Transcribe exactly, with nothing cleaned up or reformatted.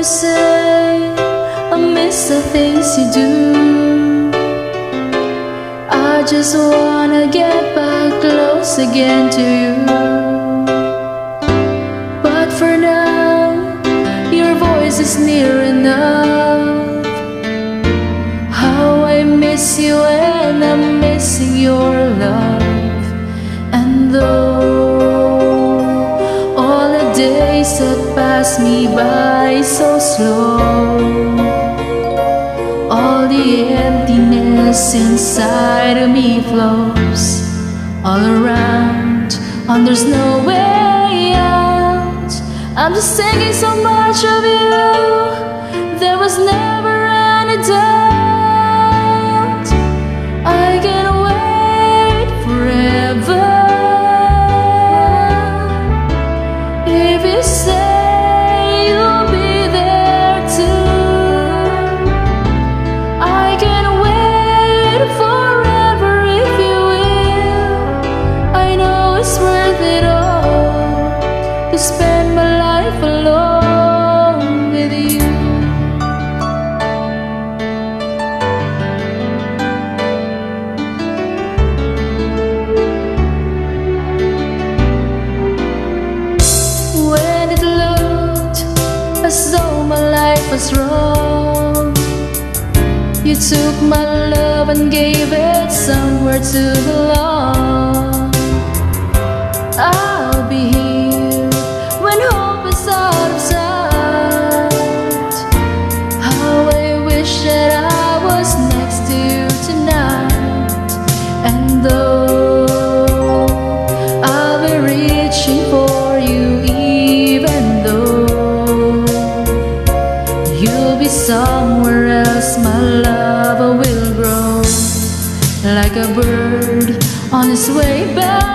say I miss the things you do. I just wanna get back close again to you. But for now, your voice is near enough. How I miss you and I'm missing your love. And though all the days that pass me by so slow, all the emptiness inside of me flows all around, and there's no way out. I'm just thinking so much of you. There was never any doubt. I can wait forever if you say you'll be there too. I can wait forever if you will. I know it's worth it all to spend my life alone with you. When it looked as though my life was wrong, you took my love and gave it somewhere to belong. I'll be here when hope is out of sight. How I wish that I was next to you tonight. And though I'll be reaching for you, even though you'll be somewhere else, my love will grow like a bird on its way back.